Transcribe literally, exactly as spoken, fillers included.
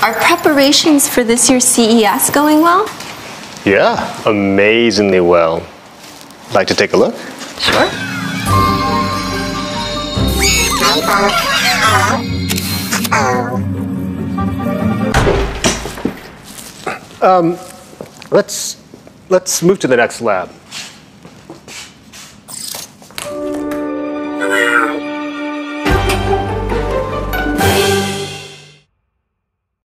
Are preparations for this year's C E S going well? Yeah, amazingly well. Like to take a look? Sure. Um, let's let's move to the next lab.